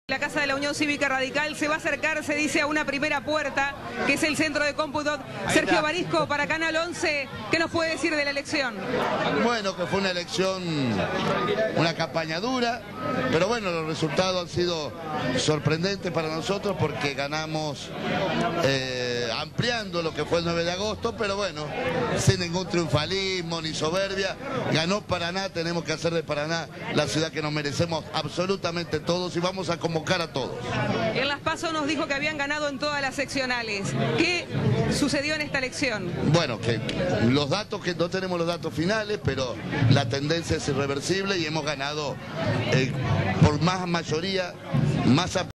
La Casa de la Unión Cívica Radical se va a acercar, se dice, a una primera puerta, que es el centro de cómputo. Sergio Barisco, para Canal 11, ¿qué nos puede decir de la elección? Bueno, que fue una elección, una campaña dura, pero bueno, los resultados han sido sorprendentes para nosotros porque ganamos ampliando lo que fue el 9 de agosto, pero bueno, sin ningún triunfalismo ni soberbia. Ganó Paraná, tenemos que hacer de Paraná la ciudad que nos merecemos absolutamente todos y vamos a convocar a todos. En Las PASO nos dijo que habían ganado en todas las seccionales. ¿Qué sucedió en esta elección? Bueno, que los datos, que no tenemos los datos finales, pero la tendencia es irreversible y hemos ganado por más mayoría, más